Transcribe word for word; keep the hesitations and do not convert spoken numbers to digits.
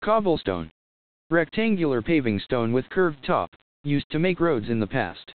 Cobblestone. Rectangular paving stone with curved top, used to make roads in the past.